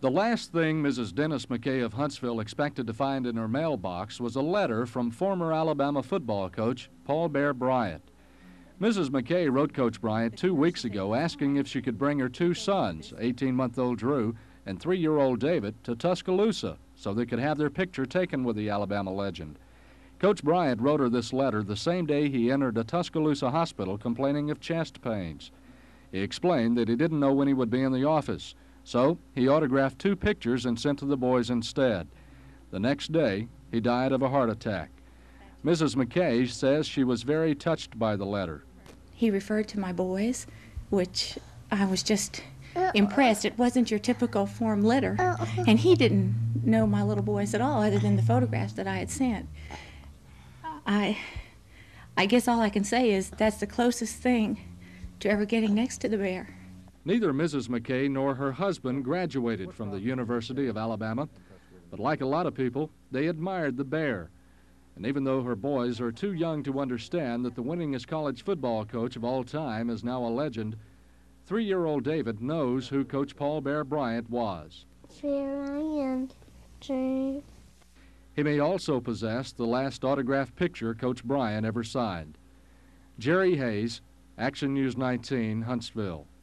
The last thing Mrs. Dennis McKay of Huntsville expected to find in her mailbox was a letter from former Alabama football coach Paul Bear Bryant. Mrs. McKay wrote Coach Bryant 2 weeks ago asking if she could bring her 2 sons, 18-month-old Drew and 3-year-old David, to Tuscaloosa so they could have their picture taken with the Alabama legend. Coach Bryant wrote her this letter the same day he entered a Tuscaloosa hospital complaining of chest pains. He explained that he didn't know when he would be in the office, so he autographed 2 pictures and sent to the boys instead. The next day, he died of a heart attack. Mrs. McKay says she was very touched by the letter. He referred to my boys, which I was just impressed. It wasn't your typical form letter, and he didn't know my little boys at all other than the photographs that I had sent. I guess all I can say is that's the closest thing to ever getting next to the bear. Neither Mrs. McKay nor her husband graduated from the University of Alabama, but like a lot of people, they admired the bear. And even though her boys are too young to understand that the winningest college football coach of all time is now a legend, 3-year-old David knows who Coach Paul Bear Bryant was. Here I am, Drew. He may also possess the last autographed picture Coach Bryant ever signed. Jerry Hayes, Action News 19, Huntsville.